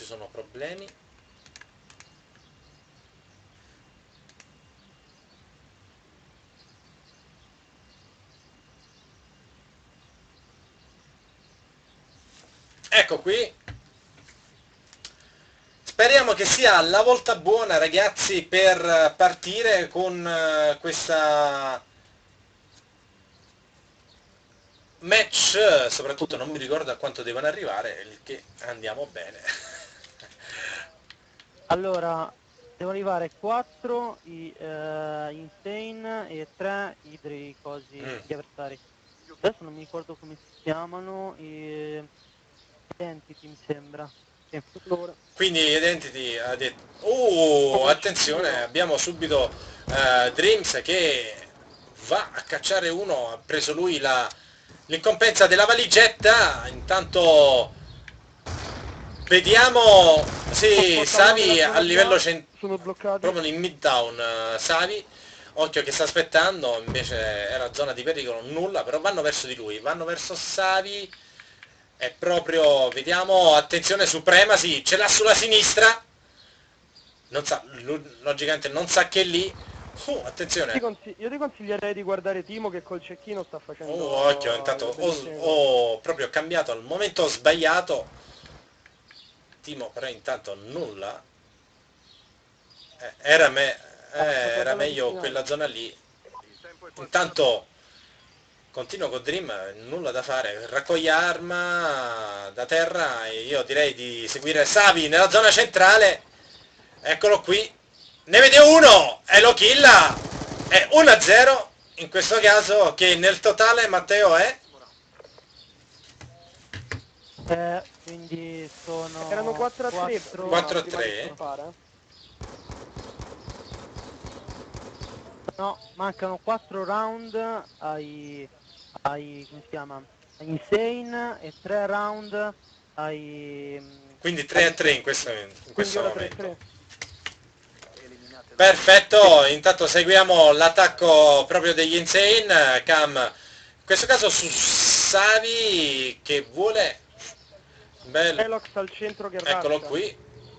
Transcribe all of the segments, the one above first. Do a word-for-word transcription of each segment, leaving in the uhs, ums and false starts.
sono problemi. Ecco qui. Speriamo che sia la volta buona, ragazzi, per partire con questa match. Soprattutto non mi ricordo a quanto devono arrivare, il che andiamo bene. Allora, devono arrivare quattro i uh, Insane e tre i dei cosi, Mm. gli avversari. Adesso non mi ricordo come si chiamano, e... Identity mi sembra. Sì. Quindi Identity ha detto... Oh, attenzione, abbiamo subito uh, Dreams che va a cacciare uno, ha preso lui la l'incompensa della valigetta. Intanto vediamo, sì, Savi a livello centrale, proprio in mid down, uh, Savi, occhio che sta aspettando, invece era zona di pericolo, nulla, però vanno verso di lui, vanno verso Savi. È proprio, vediamo, attenzione, Supremacy, ce l'ha sulla sinistra, non sa, logicamente non sa che è lì. Uh, attenzione. Io ti, io ti consiglierei di guardare Timo che col cecchino sta facendo... Oh, occhio, intanto ho, ho proprio cambiato al momento sbagliato. Timo però intanto nulla. Eh, era, me, eh, era meglio quella zona lì. Intanto... Continuo con Dream, nulla da fare, raccoglie arma da terra e io direi di seguire Savi nella zona centrale. Eccolo qui, ne vede uno e lo killa, è uno a zero in questo caso, che nel totale Matteo è? Eh, quindi sono... Erano quattro a tre. quattro a tre? No, mancano quattro round ai... ai come si chiama? Ai Insane e tre round ai... Quindi tre a tre in questo, in questo momento. tre. Perfetto, intanto seguiamo l'attacco proprio degli Insane. Cam, in questo caso su Savi che vuole... Bello. Velox al centro che Eccolo rascia. qui.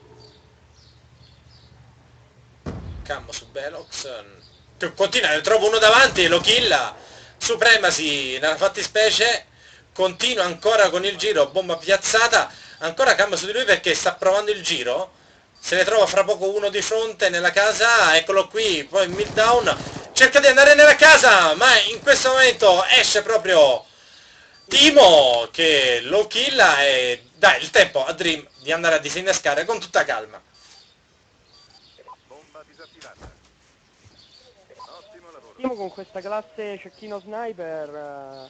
Cam su Velox. Continua, ne trovo uno davanti e lo killa. Supremacy nella fattispecie. Continua ancora con il giro, bomba piazzata. Ancora Cam su di lui perché sta provando il giro. Se ne trova fra poco uno di fronte nella casa. Eccolo qui, poi in mid down. Cerca di andare nella casa, ma in questo momento esce proprio Timo che lo killa e dà il tempo a Dream di andare a disinnescare con tutta calma. Timo con questa classe cecchino sniper,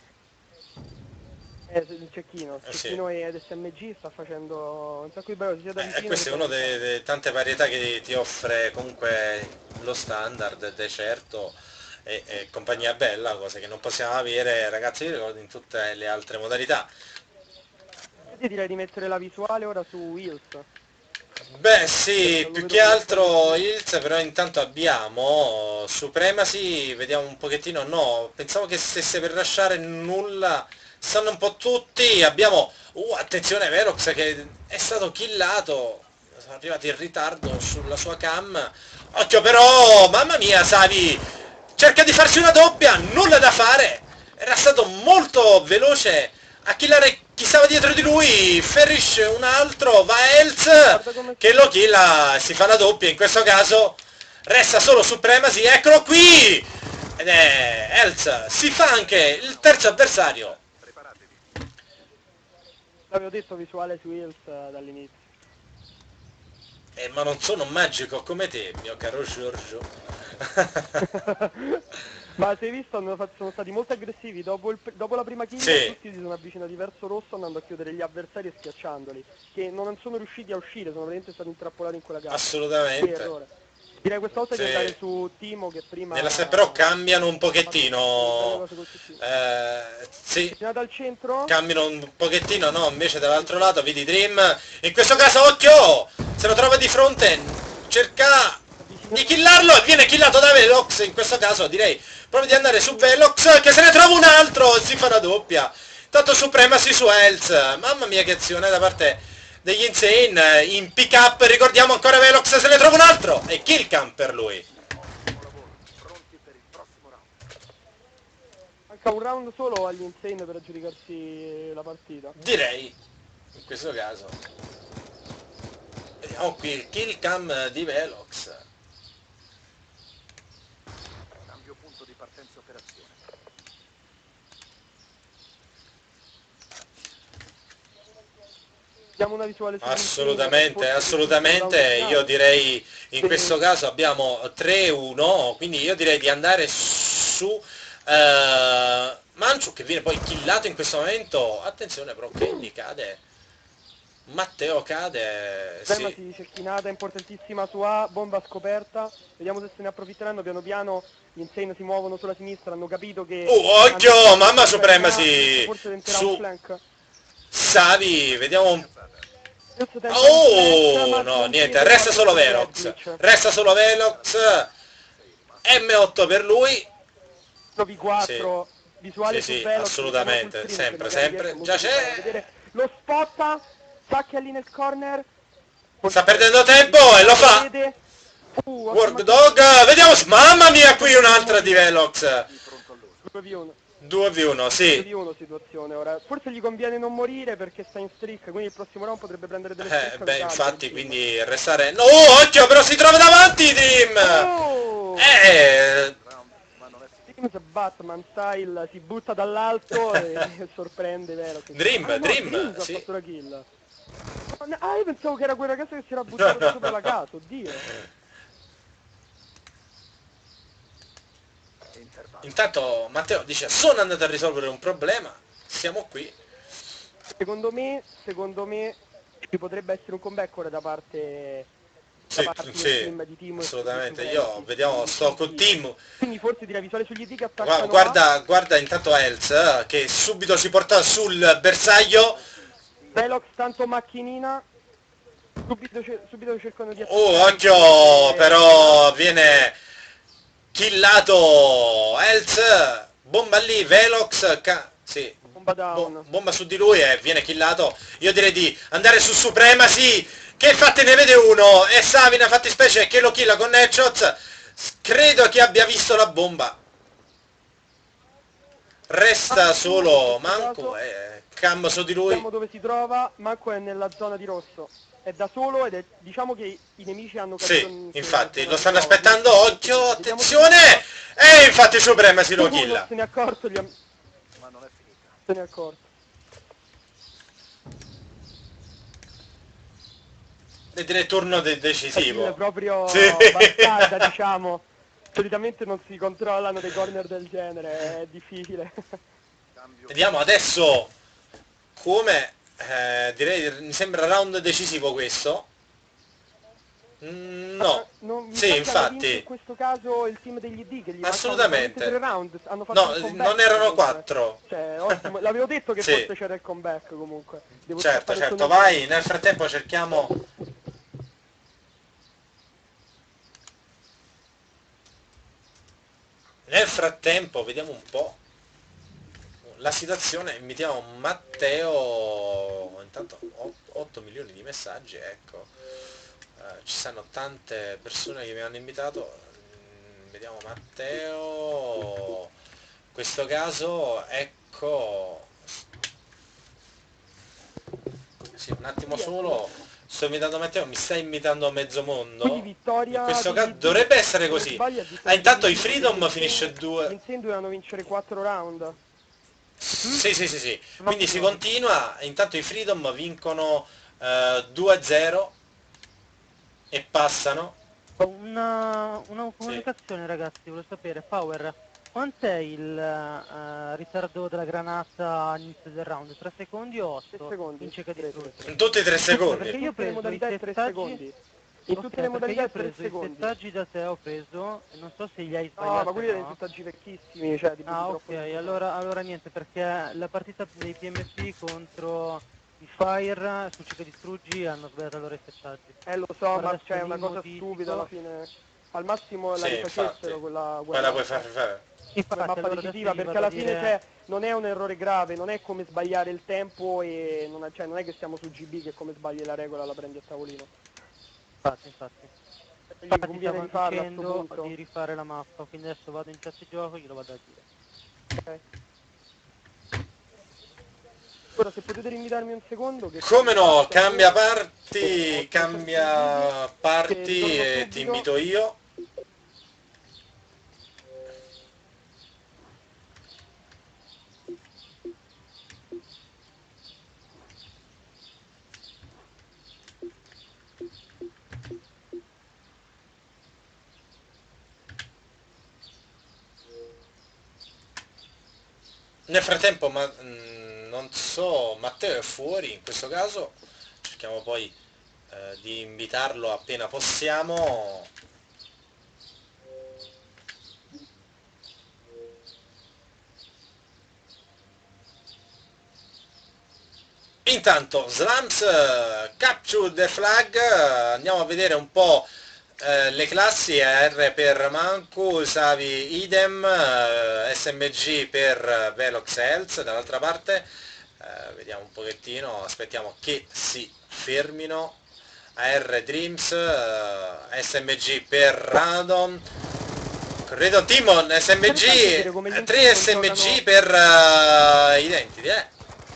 eh, il cecchino, Eh, cecchino sì. ed S M G sta facendo un sacco di bello sia da Eh, vicino. questo è uno delle tante varietà che ti offre comunque lo standard, decerto e, e compagnia bella, cosa che non possiamo avere, ragazzi, in tutte le altre modalità. Io direi di mettere la visuale ora su Wills. Beh sì, più che altro Hills, però intanto abbiamo Supremacy, vediamo un pochettino, no, pensavo che stesse per lasciare nulla, stanno un po' tutti, abbiamo, uh, attenzione Velox che è stato killato, sono arrivati in ritardo sulla sua cam, occhio però, mamma mia Savi, cerca di farsi una doppia, nulla da fare, era stato molto veloce a killare chi stava dietro di lui, ferisce un altro, va Health che lo killa, si fa la doppia, in questo caso resta solo Supremacy, eccolo qui! Ed è Health, si fa anche il terzo avversario. L'avevo detto visuale su Wills uh, dall'inizio. Eh, ma non sono magico come te, mio caro Giorgio. Ma se hai visto, hanno fatto, sono stati molto aggressivi, dopo, il, dopo la prima kill sì. Tutti si sono avvicinati verso rosso andando a chiudere gli avversari e schiacciandoli, che non sono riusciti a uscire, sono veramente stati intrappolati in quella gara. Assolutamente. Direi questa volta sì. di andare su Timo che prima... Nella se però cambiano un pochettino, eh, sì, dal centro? cambiano un pochettino, no, invece dall'altro lato vedi Dream, in questo caso occhio, se lo trova di fronte, cerca di killarlo e viene killato da Velox, in questo caso direi proprio di andare su Velox che se ne trova un altro, si fa una doppia, tanto Supremacy su Health, mamma mia che azione da parte degli Insane in pick up, ricordiamo ancora Velox se ne trova un altro e kill cam per lui. Manca un round solo agli Insane per aggiudicarsi la partita. Direi, in questo caso. Vediamo qui il kill cam di Velox. Cambio punto di partenza operazione. Diamo una visuale su Assolutamente, assolutamente, io direi in questo caso abbiamo tre uno, quindi io direi di andare su eh, Manciu che viene poi killato in questo momento, attenzione però Kenny cade, Matteo cade, Prima sì. si cecchinata importantissima su A, bomba scoperta, vediamo se se ne approfitteranno piano piano, gli Insane si muovono sulla sinistra, hanno capito che... Oh, occhio, mamma supremacy forse tenterà su un flank. Savi, vediamo un... Adesso tenta un Oh, flank, ma no, non niente, chiede resta solo quattro Velox, glitch. resta solo Velox, M otto per lui. V quattro, visuale Sì, su sì, Velox, assolutamente, diciamo sul stream, sempre, che magari sempre, riesce già molto bene a c'è. vedere. Lo spotta, Sacchi lì nel corner. Sta perdendo tempo e lo fa. Vede. Uh, Work Dog, vediamo, mamma mia, qui un'altra di Velox. due v uno. due v uno, due sì. v uno situazione ora. Forse gli conviene non morire perché sta in streak, quindi il prossimo round potrebbe prendere delle Eh, streak. beh, calde, infatti, insomma. quindi restare... No, occhio, però si trova davanti, Dream! Oh! Eh... Ma non è Teams Batman style si butta dall'alto e sorprende Velox. Dream, ah, no, Dream, Dream sì. ha fatto la kill. Ah, io pensavo che era quel ragazzo che si era buttato sopra la casa, oddio. intervallo. Intanto Matteo dice, sono andato a risolvere un problema, siamo qui. Secondo me, secondo me ci potrebbe essere un comeback ora da parte Sì, da parte del sì, team di Team assolutamente. su Io Velox. vediamo, sto con Team. Quindi forse direi visuale sugli D che Gua- attaccano Guarda, guarda intanto Hells eh, che subito ci porta sul bersaglio. A. Velox tanto macchinina. Subito, ce- subito cercano di Oh, attaccare. occhio, Eh, però viene killato Hells. Bomba lì, Velox. Ca- sì. Bomba Bo- down. bomba su di lui e viene killato. Io direi di andare su Supremacy, che infatti ne vede uno, e Savina fattispecie che lo killa con headshots. Credo che abbia visto la bomba. Resta solo Manco e Cam su di lui. Vediamo dove si trova. Manco è nella zona di rosso. È da solo ed è, diciamo che i nemici hanno capito... Sì, in- che infatti, nella lo zona stanno di trova. aspettando, occhio, Vediamo attenzione! E infatti Supremacy lo se- Non killa. se ne è accorto, gli ha- Ma non è finita. se ne è accorto. E direi turno de- Kill decisivo. proprio Sì. bastarda, diciamo. Solitamente non si controllano dei corner del genere, è difficile. Cambio. Vediamo adesso come, eh, direi, mi sembra round decisivo questo. Mm, no, Non, mi sì, sa che hanno vinto infatti. in questo caso il team degli D che gli mancavano Assolutamente. solamente tre round, hanno fatto No, un comeback, non erano comunque. quattro. Cioè, ottimo. L'avevo detto che Sì. forse c'era il comeback comunque. Devo Certo, scappare certo, solo- vai, nel frattempo cerchiamo... Nel frattempo, vediamo un po' la situazione, invitiamo Matteo, intanto otto milioni di messaggi, ecco, Eh, ci stanno tante persone che mi hanno invitato. Mm, vediamo Matteo, in questo caso, ecco, sì, un attimo solo, sto invitando Matteo, mi sta invitando mezzo mondo, Quindi vittoria in questo degli caso D. dovrebbe essere Se non così. sbaglio, a differenza Ah, intanto degli i D, Freedom gli finisce Insane- due. Gli Insane dovevano vincere quattro round. Sì, sì, sì, sì. Quindi si Ottimo. continua, intanto i Freedom vincono eh, due a zero e passano. Una, una comunicazione ragazzi, volevo sapere, Power, quant'è il eh, ritardo della granata all'inizio del round? tre secondi o tre otto? secondi. In cerca di Tre, tre, trucco. tre. In tutti e tre In secondi. Perché io ho tutte le preso modalità i è tre settaggi- secondi. In Ok, tutte le perché modalità io ho è tre preso i secondi. settaggi da te, ho preso, e non so se li hai No, sbagliati ma quelli o erano no. settaggi vecchissimi, cioè di Ah ok, allora, allora niente, perché la partita dei P M P contro i Fire su Cerca Distruggi hanno sbagliato allora i settaggi. Eh lo so, Ora ma adesso c'è una li cosa modifico. stupida alla fine. Al massimo la Sì, rifacessero infatti. quella Poi la puoi guerra. far fare. Infatti, mappa allora decisiva, adesso gli perché vado a alla fine dire- cioè, non è un errore grave, non è come sbagliare il tempo e non è, cioè, non è che stiamo su G B che come sbagli la regola la prendi a tavolino. Infatti, infatti. Gli Infatti conviene stavano rifarla a sto dicendo punto. di rifare la mappa, quindi adesso vado in chat gioco e glielo vado a dire. Ok. Ora se potete rinvitarmi un secondo che Come no, cambia Oh, parti, cambia parti torno e subito. ti invito io. Nel frattempo, ma mh, non so, Matteo è fuori in questo caso, cerchiamo poi eh, di invitarlo appena possiamo. Intanto, Slams, eh, Capture the Flag, eh, andiamo a vedere un po' eh, le classi. A R per Manku, Savi idem, eh, S M G per Velox Health, dall'altra parte, eh, vediamo un pochettino, aspettiamo che si fermino. A R Dreams, eh, S M G per Radon, Corredo Timon, S M G, tre S M G per uh, Identity, eh.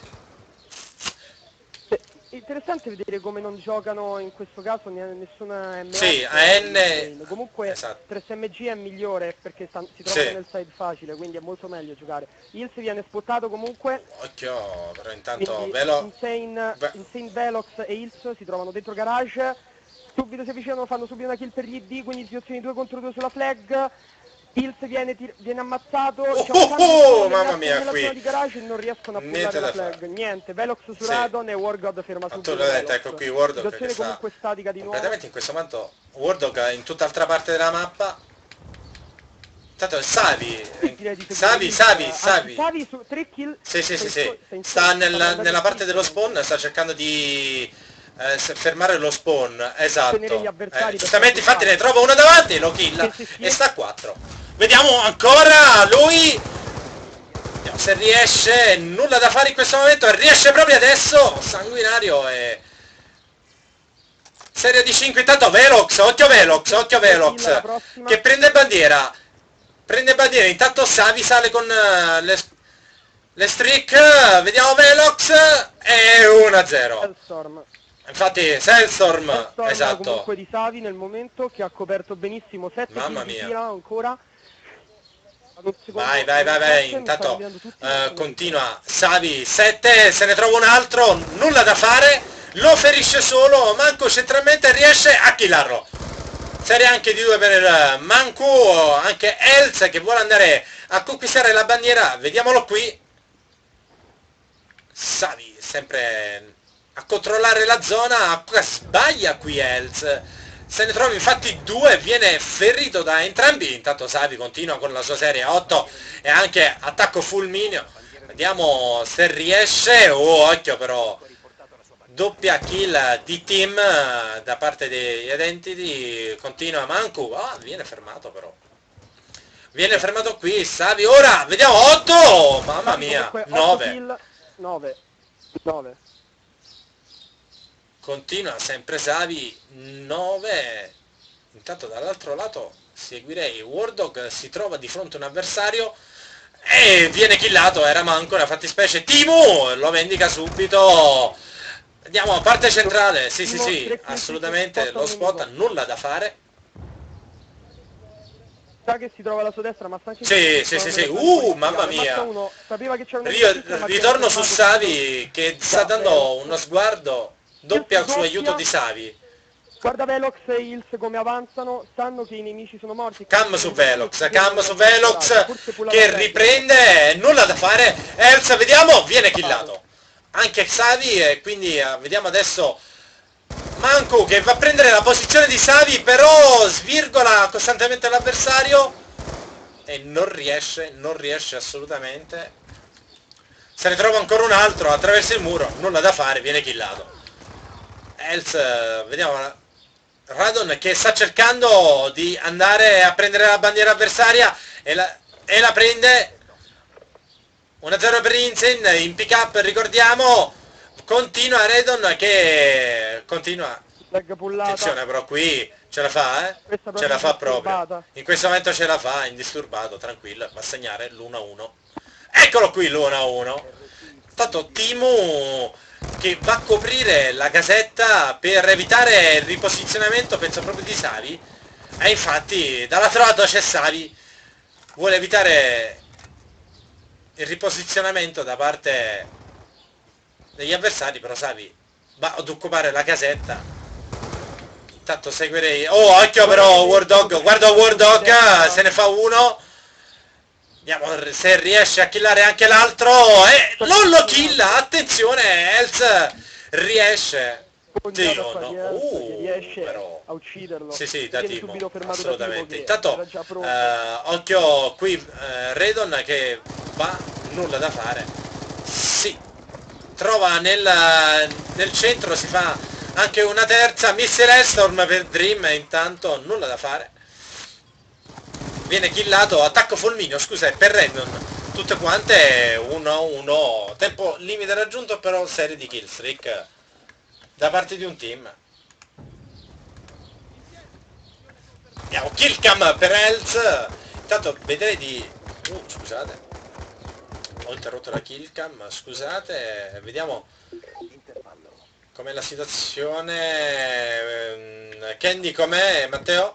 Interessante vedere come non giocano in questo caso ne- nessuna M S. Sì, A N Comunque esatto. tre S M G è migliore perché sta- si trova Sì. nel side facile, quindi è molto meglio giocare. Hills viene spottato comunque, Occhio, però intanto quindi Velo... Insane, Beh. Insane Velox e Hills si trovano dentro garage. Subito si avvicinano, fanno subito una kill per gli I D, quindi situazioni due contro due sulla flag. Hills viene, tir- viene ammazzato, Oh, diciamo, oh, tanti oh, sono mamma legati mia, nella qui. zona di garage e non riescono a Niente pullare la da flag. fare. Niente, Velox su Sì. Radon e Wargod ferma Ma tu subito l'hai detto, Velox. ecco qui Wardog che Situazione sta comunque statica di nuovo. completamente in questo momento. Wardog in tutt'altra parte della mappa. Intanto è Savi, Sì, direi di seguire Savi, Hills, Savi, anzi, Savi. Savi su tre kill. Sì, sì, sì, sei- sì. sei- Sta sei- nel- andando nella parte dello benissimo. spawn, sta cercando di eh, s- fermare lo spawn, Tenere gli esatto. avversari Eh, per giustamente, infatti ne farli trova uno davanti, lo killa Sì, sì, sì. e sta a quattro. Vediamo ancora lui. Vediamo se riesce, nulla da fare in questo momento, riesce proprio adesso, sanguinario e... Serie di cinque, intanto Velox, occhio Velox, occhio Velox, La prossima. che prende bandiera, prende bandiera, intanto Savi sale con uh, le, le streak, vediamo Velox, e uno a zero. Hellstorm. Infatti, Sandstorm, Hellstorm esatto. comunque di Savi nel momento che ha coperto benissimo sette Mamma kill di mia. fila ancora. Ad un secondo- Vai, vai, vai, vai, mi stanno intanto inviando tutti, eh, sono continua Savi, sette, se ne trova un altro, nulla da fare, lo ferisce solo, Manco centralmente riesce a killarlo. Serie anche di due per il Manco, anche Elz che vuole andare a conquistare la bandiera, vediamolo qui. Savi sempre a controllare la zona, sbaglia qui Elz. Se ne trova infatti due, viene ferito da entrambi, intanto Savi continua con la sua serie a otto e anche attacco fulmineo, vediamo se riesce, oh occhio però, doppia kill di team da parte degli Identity, continua Manku, ah viene fermato però, viene fermato qui Savi, ora vediamo otto, mamma mia, nove. nove. nove. Continua sempre Savi, nove. Intanto dall'altro lato seguirei Wardog, si trova di fronte a un avversario e viene killato, era Manco una fattispecie. Timu lo vendica subito. Andiamo a parte centrale, sì sì sì, assolutamente lo spot, nulla da fare. Sa che si trova alla sua destra, ma sta anche Sì, sì, sì, sì, uh, mamma mia. Uno, sapeva che c'era un Io ritorno su Savi che sta dando uno sguardo, doppia su aiuto di Savi. Guarda Velox e Hills come avanzano, sanno che i nemici sono morti. Cam su Velox, cam su Velox che riprende, nulla da fare, Elsa vediamo, viene killato. Anche Savi e quindi eh, vediamo adesso Manco che va a prendere la posizione di Savi, però svirgola costantemente l'avversario e non riesce, non riesce assolutamente. Se ne trova ancora un altro attraverso il muro, nulla da fare, viene killato. Els, vediamo Radon che sta cercando di andare a prendere la bandiera avversaria e, la, e la prende. uno a zero per Insen in pick up, ricordiamo. Continua Redon che continua. Flag pullata. Attenzione però qui ce la fa, eh? Questa Ce la fa disturbata. proprio. In questo momento ce la fa, indisturbato, tranquillo, va a segnare l'uno a uno. Eccolo qui l'uno a uno. Tanto Timo che va a coprire la casetta per evitare il riposizionamento, penso proprio di Savi. E infatti dall'altro lato c'è Savi. Vuole evitare il riposizionamento da parte degli avversari, però Savi va ad occupare la casetta. Intanto seguirei. Oh, occhio però War Dog, guarda War Dog, se ne fa uno. Vediamo se riesce a killare anche l'altro. E non lo killa, attenzione, Els riesce. Dio, no. Uh, riesce però. a ucciderlo. Sì, sì, da Viene Timo, subito fermato da assolutamente. Timo, che Intanto, era già pronto. eh, occhio qui, eh, Redon che va, nulla da fare. Sì, trova nel, nel centro, si fa anche una terza, Missile Storm per Dream, intanto nulla da fare. Viene killato, attacco fulmineo, scusa, per Redon. Tutte quante uno a uno, tempo limite raggiunto, però serie di killstreak da parte di un team. Andiamo, killcam per Els. Intanto vedrei di... Uh, scusate. Ho interrotto la killcam, scusate. Vediamo com'è la situazione. Candy com'è, Matteo?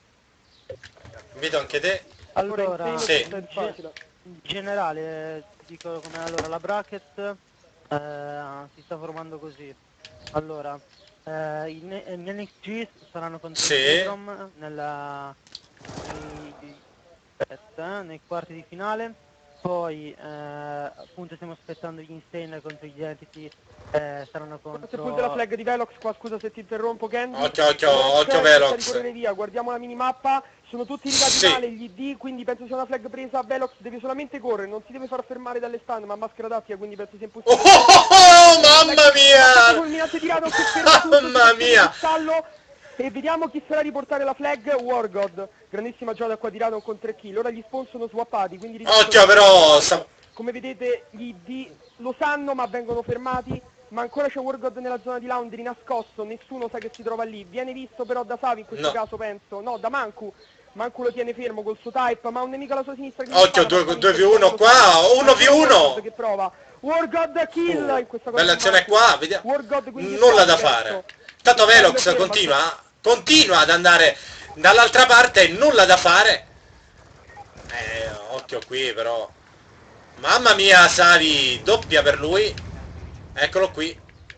Vedo anche te. Allora, Sì. in, ge- in generale dico come allora la bracket eh, si sta formando così. Allora, eh, in, in N X G saranno contro Sì. il Syndrome nella nei, aspetta, nei quarti di finale. Poi eh, appunto stiamo aspettando gli Insane contro gli Entity, eh, saranno Questo è contro... il punto della flag di Velox qua, scusa se ti interrompo Candy. Occhio, occhio, occhio Velox. Velox. Sta ricorrere via, guardiamo la minimappa, sono tutti rigati Sì. male gli I D, quindi penso sia una flag presa. Velox deve solamente correre, non si deve far fermare dalle stun, ma maschera d'attila, quindi penso sia Oh, impossibile. oh, oh, mamma mia! Fulminante tirato che ferma tutto, Mamma mia! stallo, e vediamo chi sarà a riportare la flag. Wargod, grandissima gioia qua tirato con tre kill. Ora gli spawn sono swappati, quindi Occhio però! Sta... come vedete gli I D lo sanno ma vengono fermati. Ma ancora c'è Wargod nella zona di Laundry nascosto, nessuno sa che si trova lì. Viene visto però da Savi in questo No. caso, penso. No, da Manku. Manku lo tiene fermo col suo type, ma un nemico alla sua sinistra che Occhio, due vu uno qua, uno vu uno! che prova. Wargod kill in questa cosa. Bella azione qua, vediamo. Wargod quindi Nulla da sta fare. terzo. Tanto Il Velox ferma, continua, continua ad andare dall'altra parte, nulla da fare. Eh, occhio qui però. Mamma mia, Savi, doppia per lui. Eccolo qui.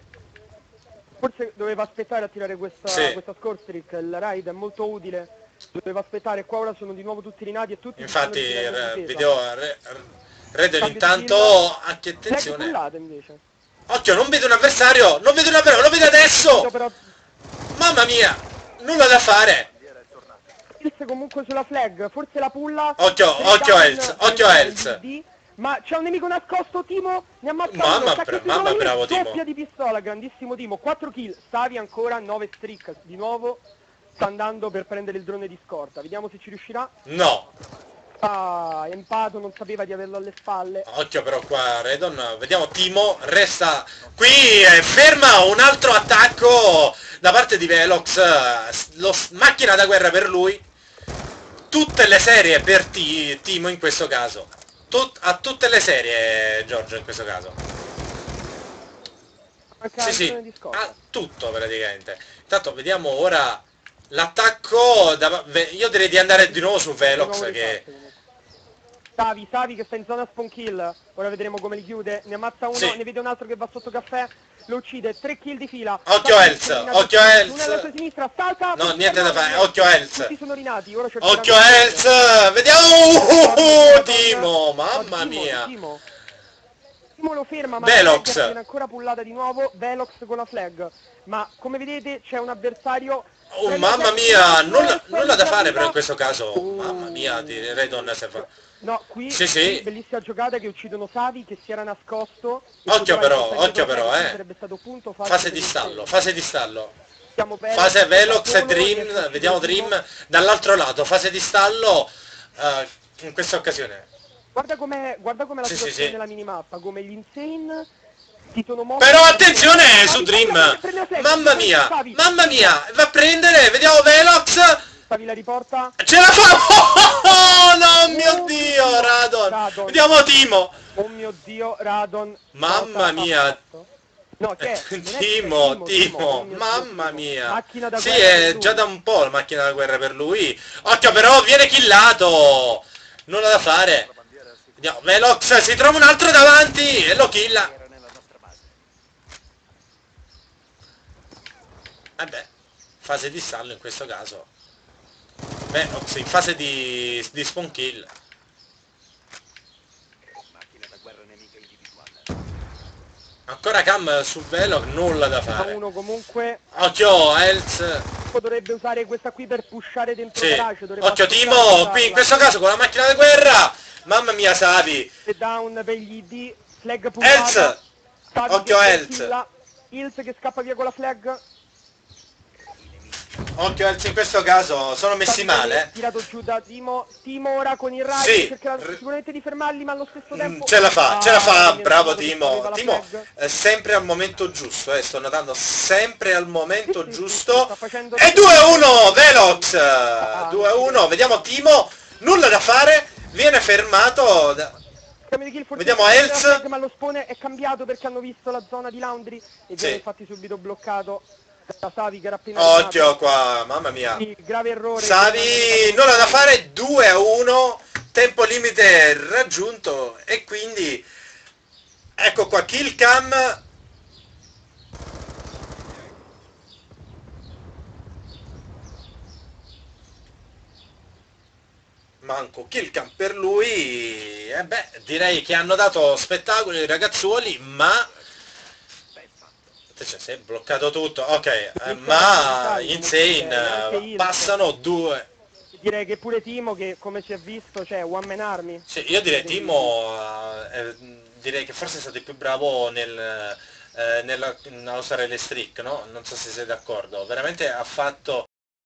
Forse doveva aspettare a tirare questa, Sì. questa score streak, il raid è molto utile. Doveva aspettare, qua ora sono di nuovo tutti rinati e tutti... Infatti, stanno ritirando eh, la difesa. video re- Redon Cambio di intanto, kill. anche Flag attenzione. pullata invece. Occhio, non vedo un avversario, non vedo un avversario, lo vedo adesso! Però Mamma mia, nulla da fare. Kills comunque sulla flag, forse la pulla. Occhio, tre occhio down Els, occhio per Els. il D. Ma c'è un nemico nascosto, Timo, ne ammazza Mamma uno, bra- sa che si mamma trova lì, bravo, Timo. doppia di pistola, grandissimo Timo, quattro kill, Savi ancora, nove streak, di nuovo sta andando per prendere il drone di scorta, vediamo se ci riuscirà. No. Ah, Empato non sapeva di averlo alle spalle. Occhio però qua Redon, vediamo Timo, resta qui, eh, ferma un altro attacco da parte di Velox, eh, lo, macchina da guerra per lui, tutte le serie per T- Timo in questo caso, Tut- a tutte le serie Giorgio in questo caso. Manca Sì il sì, drone di scorta. a tutto praticamente. Intanto vediamo ora l'attacco, da- ve- io direi di andare di nuovo su Velox Di nuovo che... rifatte, comunque. Savi, Savi che sta in zona spawn kill, ora vedremo come li chiude, ne ammazza uno, Sì. ne vede un altro che va sotto caffè, lo uccide, tre kill di fila. Occhio Savi Els, sono rinati occhio tutti, Els. uno alla sua sinistra, salta, No, tutti niente da fermati, fare, occhio Els. tutti sono rinati, ora cercheranno Occhio di Els, chiudere. vediamo, uh, Guarda, Timo, no, mamma Timo, mia. Timo. Timo lo ferma, ma Velox. la flag viene ancora pullata di nuovo, Velox con la flag. Ma come vedete c'è un avversario... Oh, prende mamma la mia, flag, nulla, Velox, nulla da fare però in vita. questo caso. Oh. Mamma mia, di Redon se fa... No, qui, Sì, sì. qui bellissima giocata che uccidono Savi che si era nascosto. Occhio E però, poteva occhio essere però, stato- eh. sarebbe stato punto facile Fase per di il stallo, Seno. fase di stallo. Siamo Velox, Fase Velox da e solo, riesce a Dream, uccidere vediamo Timo. Dream dall'altro lato, fase di stallo. eh, in questa occasione. Guarda com'è, guarda com'è la Sì, sì, situazione sì. della minimappa, come gli Insane si sono mossi... Però attenzione su Favi, Dream! Favi, prendi la flag, Mamma mia! Favi. Mamma mia! Va a prendere! Vediamo Velox! Favi la riporta. Ce la fa! Oh no, mio Oh, Dio, Dio. Radon! Radon. Vediamo Timo! Oh mio Dio, Radon. Mamma cosa ha mia! fatto? No, che è? Non è che è Timo, Timo, Timo, oh mio Dio, mamma Timo. mia! Macchina da Sì, guerra per è lui. già da un po' la macchina da guerra per lui. Occhio però, viene killato! Nulla da fare. La bandiera si Vediamo, Velox si trova un altro davanti e lo killa. era nella nostra base. Vabbè, fase di stallo in questo caso. Velox in fase di, di spawn kill. Macchina da guerra nemica individuale. Ancora cam su Velox, nulla da A fare. uno comunque Occhio, Health. dovrebbe usare questa qui per pushare dentro Sì. garage. dovrebbe Occhio aspettare Timo, usarla. qui in questo caso con la macchina da guerra. Mamma mia, Savi. E down per gli I D, flag Health. puntata. Savi Occhio, che Health. killa. Hills che scappa via con la flag. Occhio Health in questo caso, sono messi Savi male. viene eh. tirato giù da Timo. Timo ora con il raid Sì. cercherà R- sicuramente di fermarli, ma allo stesso Mm, tempo ce la fa, ce la Ah, fa, viene bravo trovato che Timo. aveva la Timo flag. è sempre al momento giusto, eh, sto notando sempre al momento Sì, sì, sì, giusto. sta facendo- E due a uno Velox, Ah, due a uno, vediamo Timo, nulla da fare, viene fermato. da- Scambio di kill, forse Vediamo il Health. flag, ma lo spawn è cambiato perché hanno visto la zona di Laundry e Sì. viene infatti subito bloccato da Savi che era appena Occhio arrivato. qua, mamma mia. Quindi, grave errore. Savi, nulla da fare, due a uno, tempo limite raggiunto e quindi ecco qua kill cam. Manco kill cam per lui. E beh, direi che hanno dato spettacolo i ragazzuoli, ma Ben fatto. cioè, si è bloccato tutto. Ok, eh, Sì, ma sì, Insane anche eh, Hills. passano due. Direi che pure Timo, che come si è visto, cioè one man army. Sì, io direi Timo, eh, eh, direi che forse è stato il più bravo nel, eh, nella, nella usare le streak, no? Non so se sei d'accordo. Veramente ha fatto